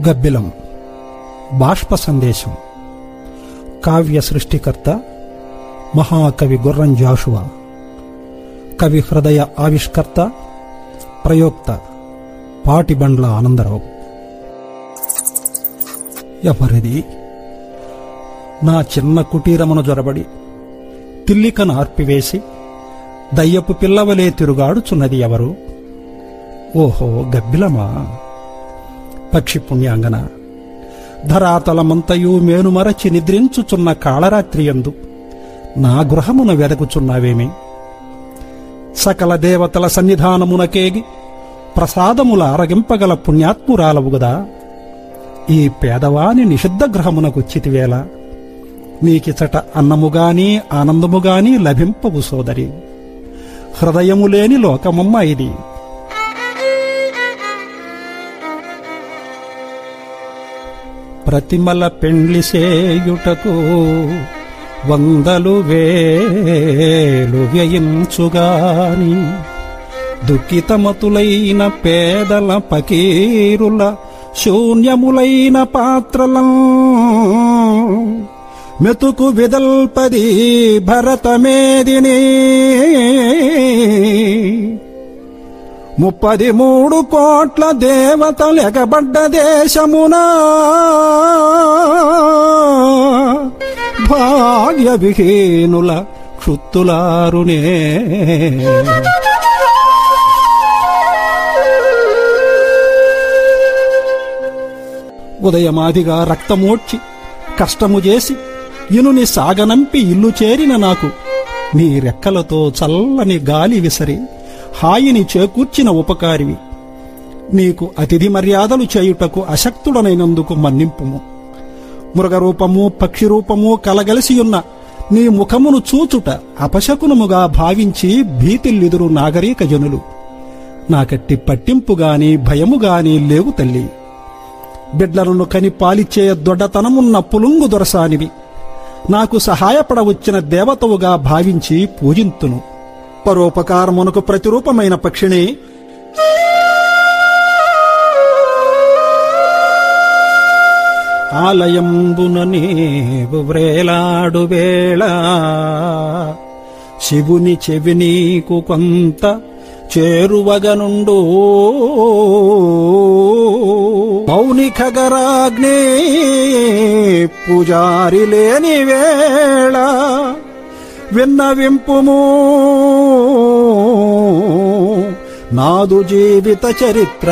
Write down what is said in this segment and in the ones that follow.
గబ్బిలం బాష్ప సందేశం. కావ్య సృష్టికర్త మహాకవి గుర్రం జాషువా. కవి హృదయ ఆవిష్కర్త ప్రయోక్త పాటిబండ్ల ఆనందరావు. ఎవరిది నా చిన్న కుటీరమును జొరబడి తిల్లికను ఆర్పివేసి దయ్యపు పిల్లవలే తిరుగాడుచున్నది ఎవరు? ఓహో, గబ్బిలమా? పక్షి పుణ్యాంగన, ధరాతలమంతయు మేనుమరచి నిద్రించుచున్న కాళరాత్రియందు నా గృహమున వెదకుచున్నావేమి? సకల దేవతల సన్నిధానమునకేగి ప్రసాదముల అరగింపగల పుణ్యాత్మురాలవు గదా. ఈ పేదవాని నిషిద్ధ గృహమునకొచ్చితివేళ నీకిచట అన్నముగాని ఆనందముగాని లభింపవు సోదరి. హృదయములేని లోకమమ్మ ఇది. ప్రతిమల పెండ్లి సేయుటకు వందలు వేలు వ్యయించుగాని దుఃఖితమతులైన పేదల పకీరుల శూన్యములైన పాత్రలం మెతుకు విదల్పది భరతమేదిని 33 కోట్ల దేవతలెగబడ్డ దేశమున భాగ్య విహీనుల క్షుత్తులారునే. ఉదయమాదిగా రక్తమోడ్చి కష్టము చేసి ఇనుని సాగనంపి ఇల్లు చేరిన నాకు నీ రెక్కలతో చల్లని గాలి విసరి హాయిని చేకూర్చిన ఉపకారివి. నీకు అతిథి మర్యాదలు చేయుటకు అశక్తుడనైనందుకు మన్నింపుము. మృగరూపము పక్షిరూపము కలగలిసియున్న నీ ముఖమును చూచుట అపశకునముగా భావించి భీతిల్లిదురు నాగరిక జనులు. నాకట్టి పట్టింపుగాని భయముగాని లేవు తల్లి. బిడ్డలను కని పాలిచ్చే దొడ్డతనమున్న పులుంగు దొరసానివి. నాకు సహాయపడవచ్చిన దేవతవుగా భావించి పూజింతును. పరోపకారమునకు ప్రతిరూపమైన పక్షిణి, ఆలయంబున నీవు వ్రేలాడు వేళ శివుని చెవి నీకు కొంత చేరువగనుండు. మౌనిఖగరాగ్ని పూజారి లేని వేళ విన్నవింపుము నాదు జీవిత చరిత్ర.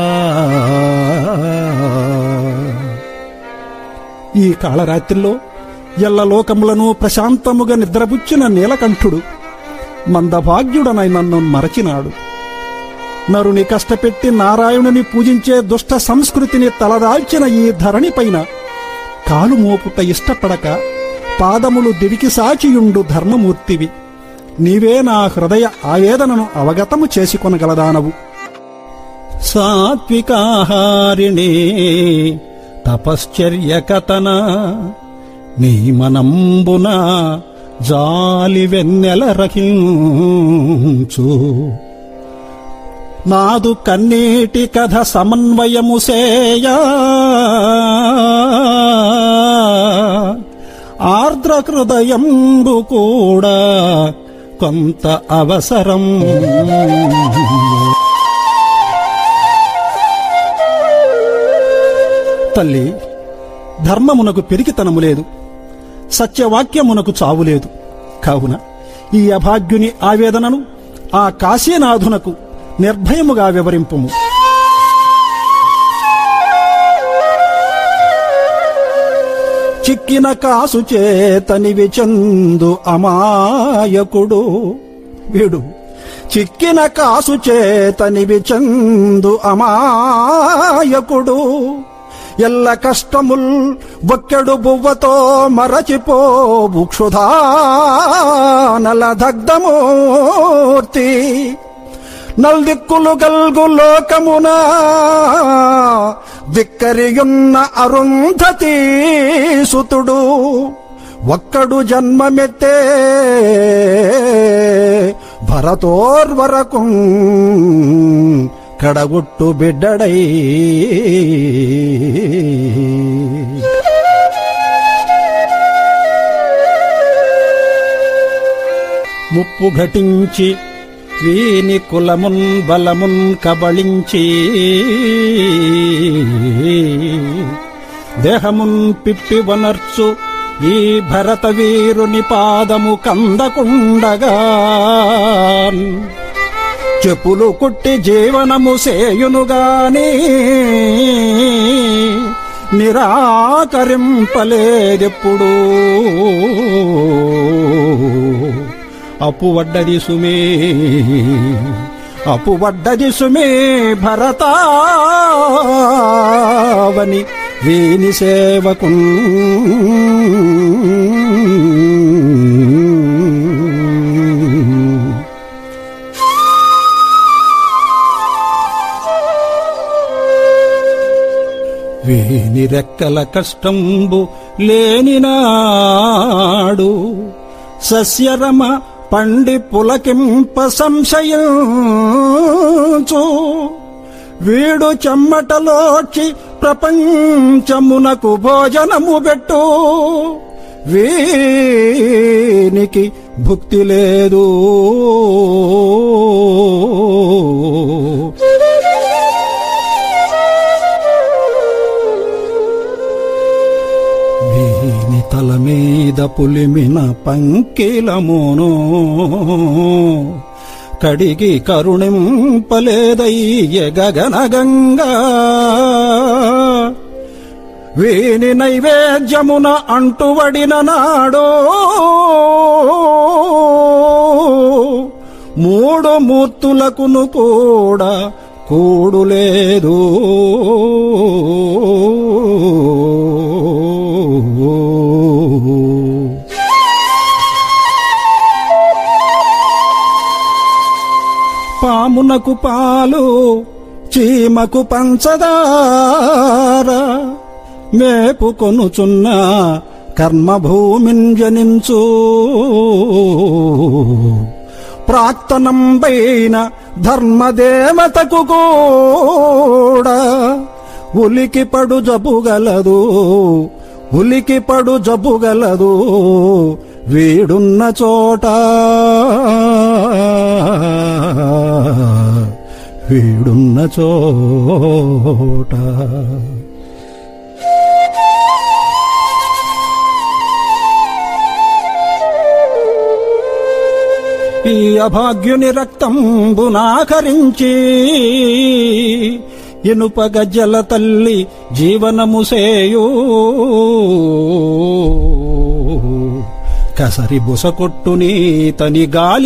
ఈ కాళరాత్రిలో ఎల్లలోకములను ప్రశాంతముగా నిద్రపుచ్చిన నీలకంఠుడు మందభాగ్యుడనై నన్ను మరచినాడు. నరుని కష్టపెట్టి నారాయణుని పూజించే దుష్ట సంస్కృతిని తలదాల్చిన ఈ ధరణిపైన కాలు మోపుట ఇష్టపడక పాదములు దివికి సాచియుండు ధర్మమూర్తివి. నీవే నా హృదయ ఆవేదనను అవగతము చేసుకొనగలదానవు. సాత్వికాహారిణి తపశ్చర్య కథన నీ మనంబున జాలి వెన్నెల రహించు. నాదు కన్నీటి కథ సమన్వయము సేయ ఆర్ద్ర హృదయంబు కూడా కొంత అవసరం. తల్లి, ధర్మమునకు పెరిగితనము లేదు, సత్యవాక్యమునకు చావులేదు. కావున ఈ అభాగ్యుని ఆవేదనను ఆ కాశీనాథునకు నిర్భయముగా వివరింపుము. చిక్కిన కాసు చేతనివి చందు అమాయకుడు వీడు. చిక్కిన కాసు చేతనివి చందు అమాయకుడు. ఎల్ల కష్టముల్ ఒక్కెడు బువ్వతో మరచిపోవు క్షుధానల దగ్ధమూర్తి. నల్దిక్కులు గల్గు లోకమున విక్కరియున్న అరుంధతి సుతుడు. ఒక్కడు జన్మమెత్తే భరతోర్వరకు కడగొట్టు బిడ్డడై ముప్పు ఘటించి వీని కులమున్ బలమున్ కబళించి దేహమున్ పిప్పి వనర్చు ఈ భరత వీరుని పాదము కందకుండగా చెప్పులు కుట్టి జీవనము సేయునుగాని నిరాకరింపలేదెప్పుడు అప్పువడ్డది సుమే భరతావని వీని సేవకు వీని రెక్కల కష్టంబు లేనినాడు సస్యరమ పండి పులకింప సంశయించు వీడు చెమ్మటలోచి ప్రపంచమునకు భోజనము పెట్టు వీనికి భుక్తి లేదు వీని తల మీద పులిమిన పంకిలమును కడిగి కరుణింపలేదయ్య గగనగంగా వీని నైవేద్యమున అంటువడిన నాడో మూడు మూర్తులకును కూడా కూడులేదు పామునకు పాలు చీమకు పంచదార మేపు కొనుచున్న కర్మభూమిన్ జనించు ప్రాక్తనంబైన ధర్మదేవతకు కూడా ఉలికిపడు జబ్బుగలదు వీడున్న చోట ఈ అభాగ్యుని రక్తంబునాకరించి ఇనుప గజ్జల తల్లి జీవనము సేయు కసరి బుసకొట్టుని తని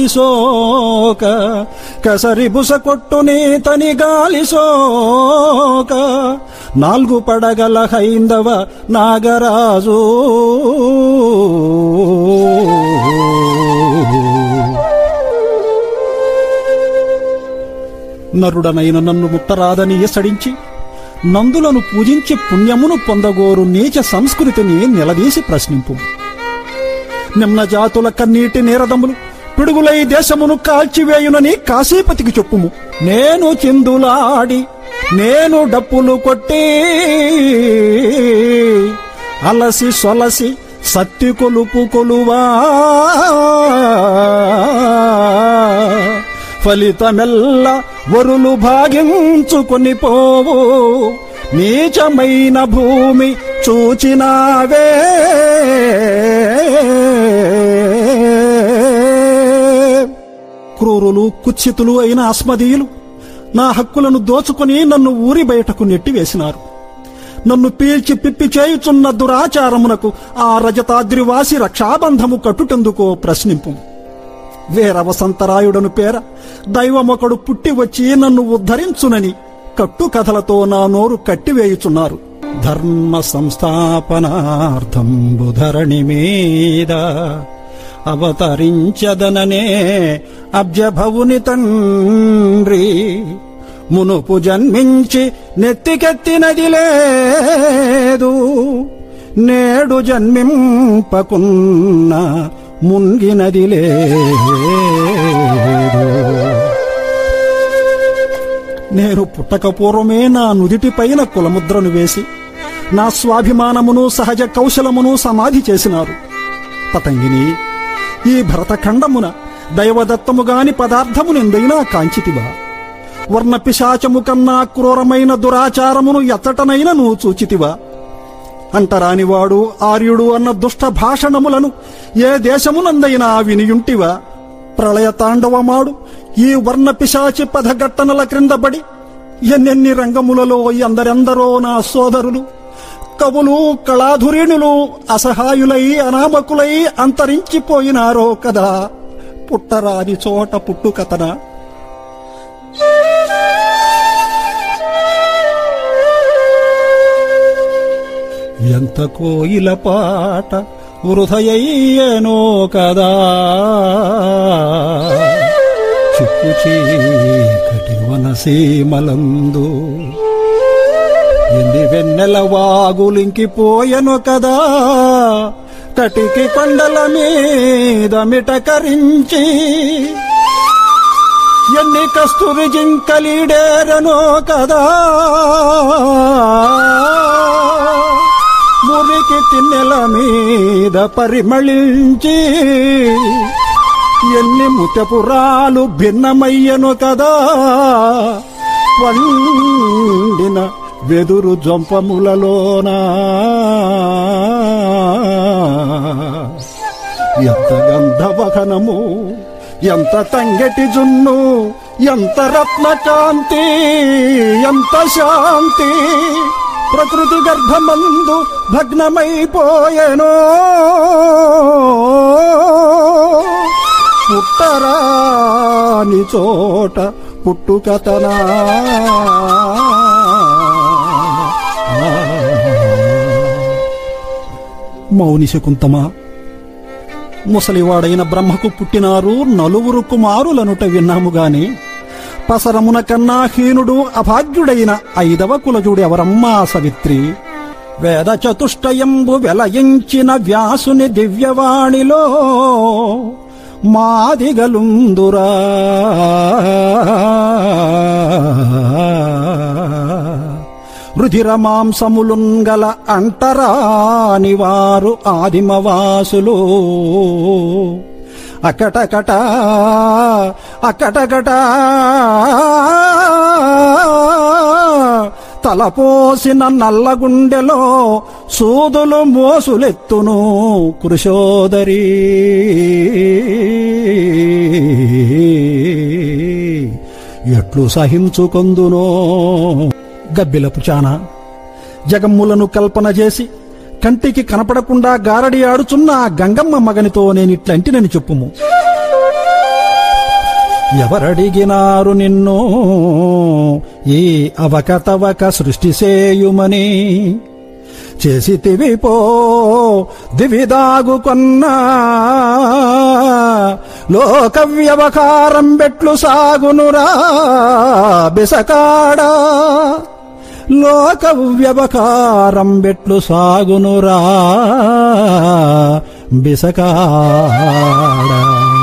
గాలి సోక నాలుగు పడగల హైందవ నాగరాజు నరుడనైన నన్ను ముట్టరాదని ఎసడించి నందులను పూజించి పుణ్యమును పొందగోరు నీచ సంస్కృతిని నిలదీసి ప్రశ్నింపు. నిమ్న జాతుల కన్నీటి నీరదములు పిడుగులై దేశమును కాల్చివేయునని కాశీపతికి చెప్పుము. నేను చిందులాడి నేను డప్పులు కొట్టి అలసి సొలసి సత్తి కొలుపు కొలువా ఫలితమెల్ల వరులు భాగించుకొని పోవు నీచమైన భూమి చూచినావే. క్రూరులు కుత్సితులు అయిన అస్మదీయులు నా హక్కులను దోచుకుని నన్ను ఊరి బయటకు నెట్టివేసినారు. నన్ను పీల్చి పిప్పి చేయుచున్న దురాచారమునకు ఆ రజతాద్రివాసి రక్షాబంధము కట్టుటెందుకో ప్రశ్నింపు. వీరవసంతరాయుడను పేర దైవమొకడు పుట్టి వచ్చి నన్ను ఉద్ధరించునని కట్టు కథలతో నా నోరు కట్టివేయుచున్నారు. ధర్మ సంస్థాపనార్థంబు ధరణి మీద అవతరించదననే అబ్జభవుని తండ్రి మునుపు జన్మించి నెత్తికెత్తినది లేదు, నేడు జన్మింపకున్న మున్గినది లేదు. నేను పుట్టకపూర్వమే నా నుదిటిపైన కులముద్రను వేసి నా స్వాభిమానమును సహజ కౌశలమును సమాధి చేసినారు. పతంగిని, ఈ భరతఖండమున దైవదత్తముగాని పదార్థమునెందైనా కాంచితివా? వర్ణ పిశాచము కన్నా క్రూరమైన దురాచారమును ఎత్తటనైనా నువ్వు చూచితివా? అంటరానివాడు ఆర్యుడు అన్న దుష్ట భాషణములను ఏ దేశమునందైనా వినియుంటివా? ప్రళయ తాండవమాడు ఈ వర్ణ పిశాచి పదఘట్టనల క్రిందబడి ఎన్నెన్ని రంగములలో ఎందరెందరో నా సోదరులు, కవులు, కళాధురీణులు అసహాయులై అనామకులై అంతరించిపోయినారో కదా. పుట్టరాని చోట పుట్టుకతన. ఎంత కోయిల పాట వృధయయ్యేనో కదా. చిక్కు చీకటి వనసీమలందు ఎండి వెన్నెల వాగులింకిపోయెను కదా. కటికి కొండల మీద మిటకరించి ఎన్ని కస్తూరి జింకలీడేరనో కదా. మురికి తిన్నెల మీద పరిమళించి ఎన్ని ముత్యపురాలు భిన్నమయ్యను కదా. వండిన వెదురు జొంపములలోనా ఎంత గంధవహనము, ఎంత తంగెటి జున్ను, ఎంత రత్నకాంతి, ఎంత శాంతి ప్రకృతి గర్భమందు భగ్నమైపోయెనో. పుట్టరాని చోట పుట్టుకతనా. మౌని శకుంతమా, ముసలివాడైన బ్రహ్మకు పుట్టినారు నలుగురు కుమారులనుట విన్నాముగాని పసరమున కన్నా హీనుడు అభాగ్యుడైన 5వ కులజుడెవరమ్మా సవిత్రి? వేద చతుష్టయంబు వెలయించిన వ్యాసుని దివ్యవాణిలో మాదిగలుందురా. రుధిర మాంసములుంగల అంటరాని వారు ఆదిమవాసులు. అకటకట అకటకట తలపోసిన నల్లగుండెలో సూదులు మోసులెత్తును కృశోదరి. ఎట్లు సహించుకొందునో. గబ్బిలపు చాన జగమ్ములను కల్పన చేసి కంటికి కనపడకుండా గారడి ఆడుచున్న ఆ గంగమ్మ మగనితో నేనిట్లంటినని చెప్పుము. ఎవరడిగినారు నిన్ను ఈ అవకతవక సృష్టి సేయుమని? చేసితివి పో దివిదాగు కొన్నా లోక వ్యవహారం బెట్లు సాగునురా బిసకాడా. లోక వ్యవహారం బెట్లు సాగునురా బిసకాడా.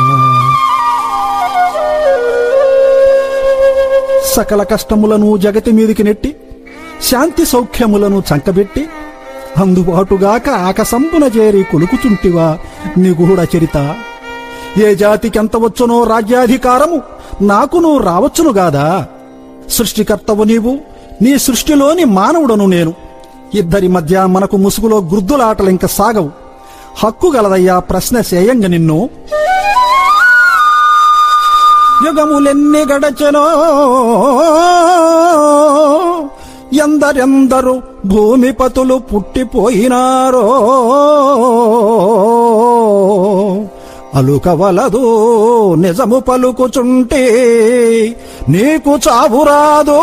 సకల కష్టములను జగతి మీదికి నెట్టి శాంతి సౌఖ్యములను చంకబెట్టి అందుబాటుగాక ఆకసంపున చేరి కొలుకుచుంటివా నిగూఢ చరిత. ఏ జాతికెంత వచ్చునో రాజ్యాధికారము నాకును రావచ్చునుగాదా. సృష్టికర్తవు నీవు, నీ సృష్టిలోని మానవుడను నేను. ఇద్దరి మధ్య మనకు ముసుగులో గుర్దులాటలింక సాగవు. హక్కు గలదయ్యా ప్రశ్న చేయంగ నిన్ను. యుగములెన్ని గడచెనో ఎందరెందరు భూమిపతులు పుట్టిపోయినారో. అలుకవలదు నిజము పలుకుచుంటే నీకు చావురాదో.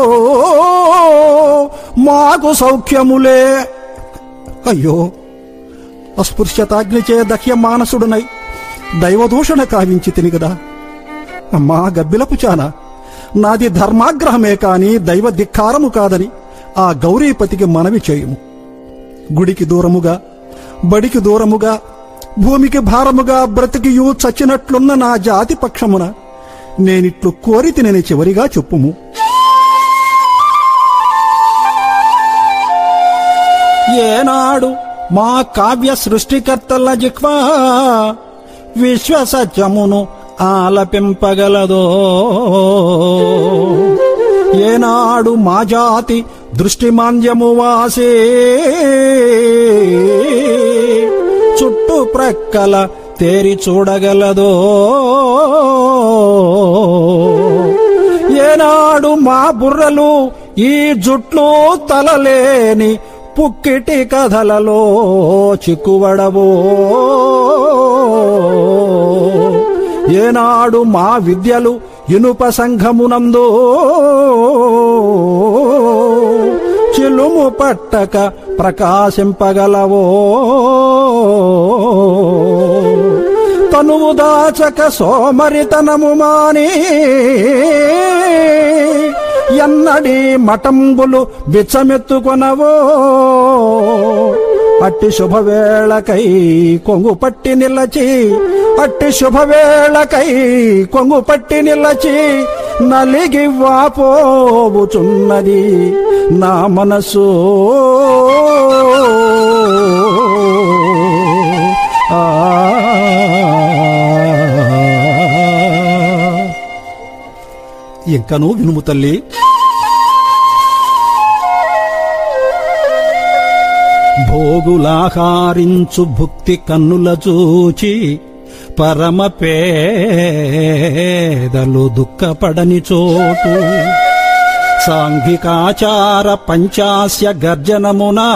మాకు సౌఖ్యములే. అయ్యో, అస్పృశ్యతాగ్నిచే దహ్య మానసుడునై దైవదూషణ కావించి తిని గదా. అమ్మా గబ్బిలపు చాన, నాది ధర్మాగ్రహమే కాని దైవ ధిక్కారము కాదని ఆ గౌరీపతికి మనవి చేయుము. గుడికి దూరముగా, బడికి దూరముగా, భూమికి భారముగా బ్రతికియు చచ్చినట్లున్న నా జాతి పక్షమున నేనిట్లు కోరి తినని చివరిగా చెప్పుము. ఏనాడు మా కావ్య సృష్టికర్తల జిహ్వా విశ్వసత్యమును ఆలపింపగలదో, ఏనాడు మా జాతి దృష్టిమాంద్యము వాసే చుట్టుప్రక్కల తేరి చూడగలదో, ఏనాడు మా బుర్రలు ఈ జుట్లు తలలేని పుక్కిటి కథలలో చిక్కువడవో, ఏనాడు మా విద్యలు ఇనుప సంఘమునందు చిలుము పట్టక ప్రకాశింపగలవో, తనువు దాచక సోమరితనము మాని ఎన్నడి మఠంబులు బిచ్చమెత్తుకొనవో, అట్టి శుభవేళకై కొంగు పట్టి నిలచి, అట్టి శుభవేళకై కొంగు పట్టి నిలచి నలిగి వాపోవుచున్నది నా మనసు. ఇంకనూ వినుము తల్లి. భోగులాహారించు భుక్తి కన్నుల చూచి పరమ పేదలు దుఃఖపడని చోటు, సాంఘికాచార పంచాస్య గర్జనమునా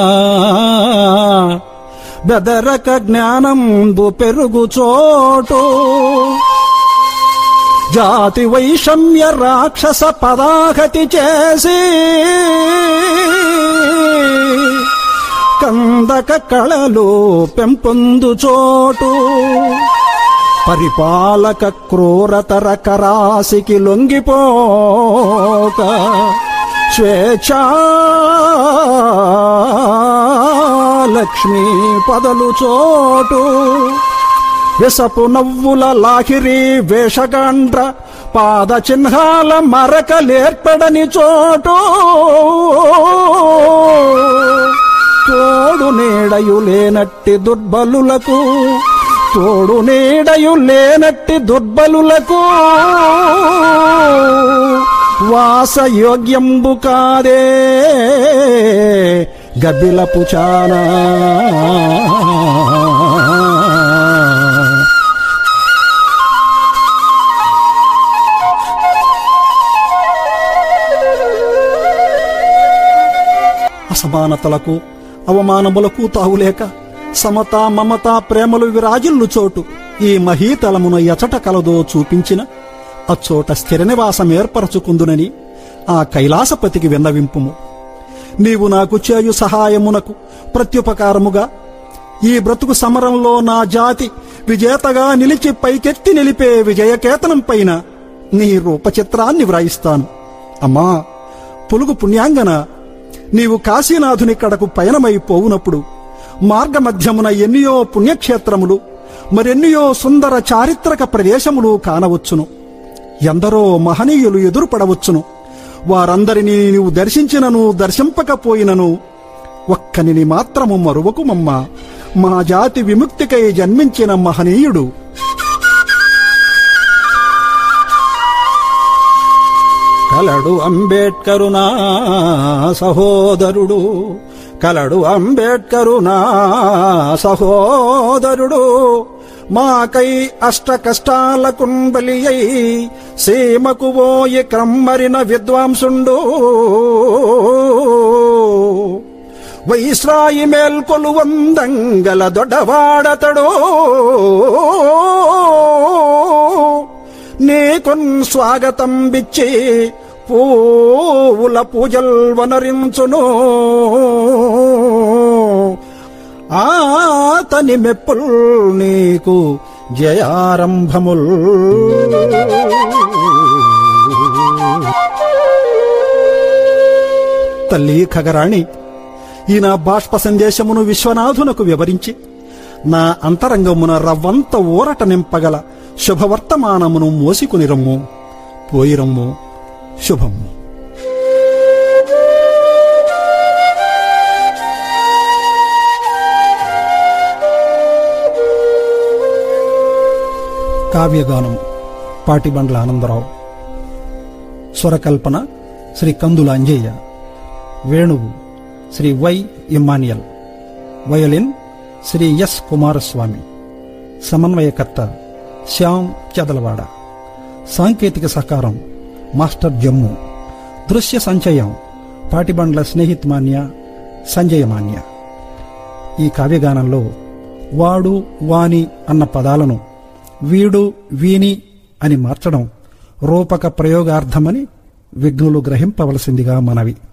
బెదరక జ్ఞానంబు పెరుగు చోటు, జాతి వైషమ్య రాక్షస పదాహతి చేసి కందక కళలు పెంపొందు చోటు, పరిపాలక క్రూరతర కరాసికి లొంగిపోక స్వేచ్ఛా లక్ష్మీ పదలు చోటు, విసపు నవ్వుల లాహిరి వేషగాండ్ర పాద చిహ్నాల మరకలేర్పడని చోటు, తోడు నీడయు లేనట్టి దుర్బలులకు, తోడు నీడయు లేనట్టి దుర్బలులకు వాసయోగ్యంబు కాదే గబ్బిలపు చానా. అసమానతలకు అవమానములకు తావులేక సమత మమత ప్రేమలు విరాజిల్లు చోటు ఈ మహీతలమున ఎచట కలదో చూపించిన అచ్చోట స్థిర నివాసం ఏర్పరచుకుందునని ఆ కైలాసపతికి విన్నవింపుము. నీవు నాకు చేయు సహాయమునకు ప్రత్యుపకారముగా ఈ బ్రతుకు సమరంలో నా జాతి విజేతగా నిలిచి పైకెత్తి నిలిపే విజయకేతనం పైన నీ రూపచిత్రాన్ని వ్రాయిస్తాను. అమ్మా పులుగు పుణ్యాంగన, నీవు కాశీనాథుని కడకు పయనమైపోవునప్పుడు మార్గమధ్యమున ఎన్నియో పుణ్యక్షేత్రములు మరెన్నియో సుందర చారిత్రక ప్రదేశములు కానవచ్చును. ఎందరో మహనీయులు ఎదురుపడవచ్చును. వారందరినీ నీవు దర్శించినను దర్శింపకపోయినను ఒక్కనిని మాత్రము మరువకుమమ్మా, మా జాతి విముక్తికై జన్మించిన మహనీయుడు. కలడు అంబేడ్కరు నా సహోదరుడు, కలడు అంబేడ్కరు నా సహోదరుడు, మాకై అష్ట కష్టాలకున్ బలి అయి సీమకు పోయి క్రమ్మరిన విద్వాంసుండు, వైస్రాయి మేల్కొలు వందంగల దొడ్డవాడతడు, నీకున్ స్వాగతం బిచ్చి పూవుల పూజల్ వనరించును, ఆతని మెప్పుల్ నీకు జయారంభముల్. తల్లి ఖగరాణి, ఈ నా బాష్ప సందేశమును విశ్వనాథునకు వివరించి నా అంతరంగమున రవ్వంత ఊరట నింపగల శుభవర్తమానమును మోసికుని రమ్ము, పోయిరమ్ము, శుభము. కావ్యగానం పాటిబండ్ల ఆనందరావు. స్వరకల్పన శ్రీ కందుల అంజయ్య. వేణువు Shri Y Immanuel. Violin Shri S Kumaraswamy. సమన్వయకర్త శ్యామ్ చదలవాడ. సాంకేతిక సహకారం మాస్టర్ జమ్ము. దృశ్య సంచయం పాటిబండ్ల స్నేహిత్ మాన్య, సంజయ మాన్య. ఈ కావ్యగానంలో వాడు, వాని అన్న పదాలను వీడు, వీని అని మార్చడం రూపక ప్రయోగార్థమని విఘ్నులు గ్రహింపవలసిందిగా మనవి.